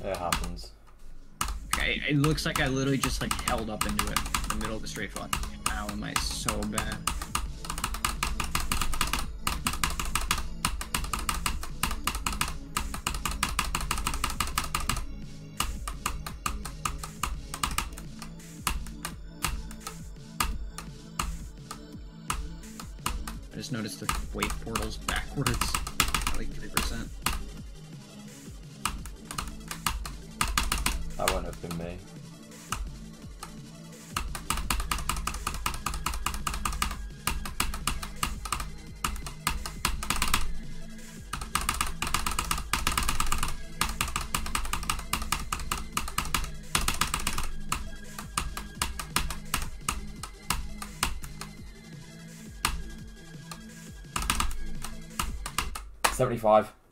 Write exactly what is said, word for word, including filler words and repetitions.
It happens. Okay, it looks like I literally just like held up into it in the middle of the straight shot. Ow, am I so bad? I just noticed the wave portal's backwards, like three percent. That won't have been me. seventy-five.